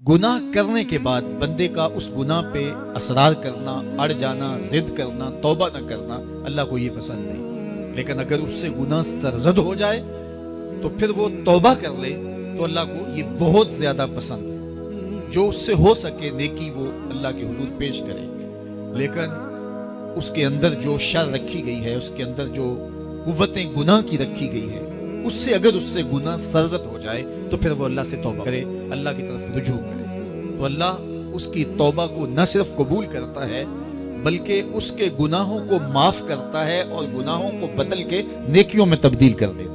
गुनाह करने के बाद बंदे का उस गुनाह पे असरार करना, अड़ जाना, जिद करना, तौबा न करना अल्लाह को ये पसंद नहीं। लेकिन अगर उससे गुनाह सरजद हो जाए तो फिर वो तौबा कर ले तो अल्लाह को ये बहुत ज्यादा पसंद है। जो उससे हो सके नेकी वो अल्लाह के हुजूर पेश करे, लेकिन उसके अंदर जो शर रखी गई है, उसके अंदर जो कुव्वतें गुनाह की रखी गई है, उससे अगर उससे गुनाह सरजद हो जाए तो फिर वो अल्लाह से तौबा करे, अल्लाह की तरफ रुजू करे, तो अल्लाह उसकी तौबा को न सिर्फ कबूल करता है बल्कि उसके गुनाहों को माफ करता है और गुनाहों को बदल के नेकियों में तब्दील कर देता है।